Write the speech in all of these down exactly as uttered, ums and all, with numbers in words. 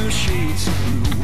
the shades of blue.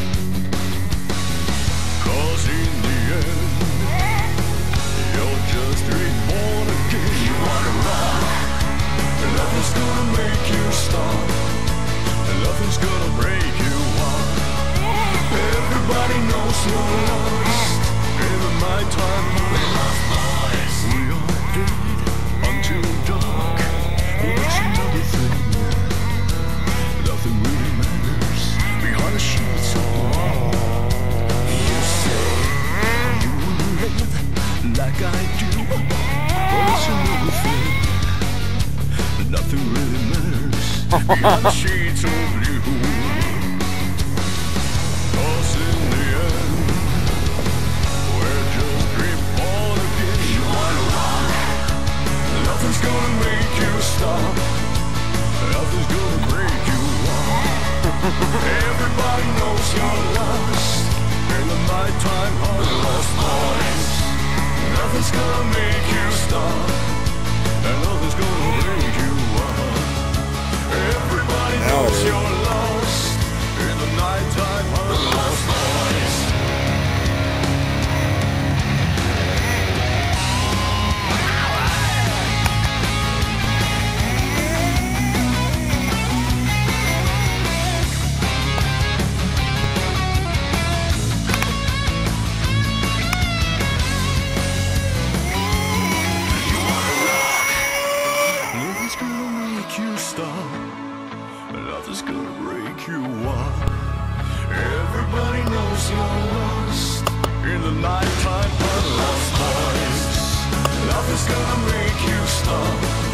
'Cause in the end, you're just reborn again. You wanna rock, nothing's gonna make you stop, nothing's gonna break you off. Everybody knows you're lost in the nighttime. We lost boys. We are dead until dark. What's another thing? Nothing really matters behind the sheets of blue. You say you live like I do. What's another thing? Nothing really matters behind the sheets of blue. 'Cause in the end, we're just reborn again. You wanna rock, nothing's gonna make you stop, nothing's gonna break you off. Everybody knows you're lost in the nighttime of the lost boys. Nothing's gonna make you stop, and nothing's gonna break you off. Everybody knows you're lost in the nighttime of the lost boys. Nothing's gonna make you stop, nothing's gonna break you off. Everybody knows you're lost in the nighttime of the lost boys. Nothing's gonna make you stop,